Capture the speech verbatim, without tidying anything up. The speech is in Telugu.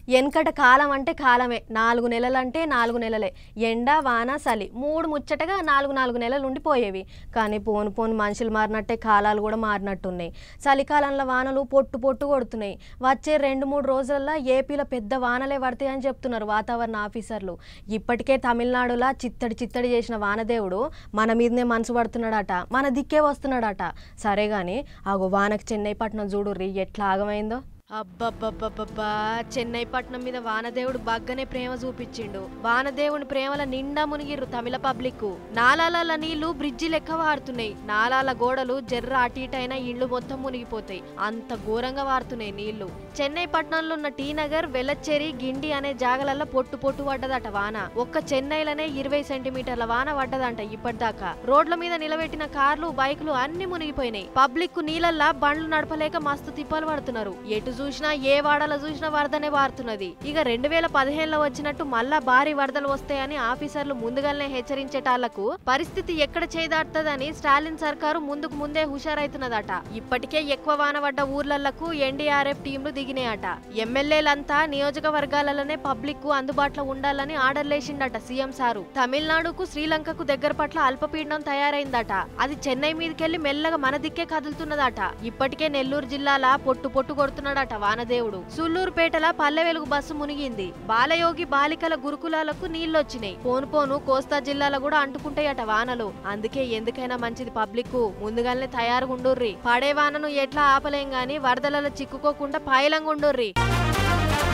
ఎనకట కాలం అంటే కాలమే, నాలుగు నెలలంటే నాలుగు నెలలే, ఎండ వాన చలి మూడు ముచ్చటగా నాలుగు నాలుగు నెలలు ఉండిపోయేవి. కానీ పోను పోను మనుషులు మారినట్టే కాలాలు కూడా మారినట్టున్నాయి. చలికాలంలో వానలు పొట్టు పొట్టు కొడుతున్నాయి. వచ్చే రెండు మూడు రోజుల్లో ఏపీలో పెద్ద వానలే పడతాయని చెప్తున్నారు వాతావరణ ఆఫీసర్లు. ఇప్పటికే తమిళనాడులా చిత్తడి చిత్తడి చేసిన వానదేవుడు మన మీదనే మనసు పడుతున్నాడట, మన దిక్కే వస్తున్నాడట. సరే గాని ఆగో వానకు చెన్నై పట్టణం చూడుర్రి ఎట్లా ఆగమైందో. అబ్బబ్బబ్బబ్బబ్బా, చెన్నై పట్నం మీద వానదేవుడు బగ్గనే ప్రేమ చూపించిండు. వానదేవుని ప్రేమల నిండా మునిగిర్రు తమిళ పబ్లిక్. నాలాల నీళ్లు బ్రిడ్జి లెక్క వారుతున్నాయి. నాలాల గోడలు జర్ర అటు ఇటు అయినా ఇళ్లు మొత్తం మునిగిపోతాయి, అంత ఘోరంగా వారుతున్నాయి నీళ్లు. చెన్నై పట్నంలో ఉన్న టీ నగర్, వెల్లచ్చేరి, గిండి అనే జాగలల్లో పొట్టు పొట్టు పడ్డదట వాన. ఒక్క చెన్నైలోనే ఇరవై సెంటీమీటర్ల వాన పడ్డదంట ఇప్పటిదాకా. రోడ్ల మీద నిలబెట్టిన కార్లు, బైకులు అన్ని మునిగిపోయినాయి. పబ్లిక్ నీళ్ళల్లా బండ్లు నడపలేక మస్తు తిప్పలు పడుతున్నారు. ఎటు చూసినా ఏ వాడలో చూసినా వరదనే వారుతున్నది. ఇక రెండు వేల పదిహేనులో వచ్చినట్టు మళ్ళా భారీ వరదలు వస్తాయని ఆఫీసర్లు ముందుగానే హెచ్చరించేటాళ్లకు పరిస్థితి ఎక్కడ చేదాడుతుందని స్టాలిన్ సర్కారు ముందుకు ముందే హుషారైతున్నదట. ఇప్పటికే ఎక్కువ వాన పడ్డ ఊర్లకు ఎన్డీఆర్ఎఫ్ టీంలు దిగినాయట. ఎమ్మెల్యేలంతా నియోజకవర్గాలలోనే పబ్లిక్ కు అందుబాటులో ఉండాలని ఆర్డర్లేసిండట సీఎం సారు. తమిళనాడుకు, శ్రీలంకకు దగ్గర పట్ల అల్పపీడనం తయారైందట. అది చెన్నై మీదకెళ్లి మెల్లగా మన దిక్కే కదులుతున్నదట. ఇప్పటికే నెల్లూరు జిల్లాల పొట్టు పొట్టు కొడుతున్నాడట వానదేవుడు. సుల్లూరుపేటల పల్లె వెలుగు బస్సు మునిగింది. బాలయోగి బాలికల గురుకులాలకు నీళ్లొచ్చినాయి. పోను పోను కోస్తా జిల్లాలో కూడా అంటుకుంటాయట వానలు. అందుకే ఎందుకైనా మంచిది పబ్లిక్ ముందుగానే తయారుగుండుర్రి. పడే వానను ఎట్లా ఆపలేం గాని వరదలలో చిక్కుకోకుండా పాయలంగుండుర్రి.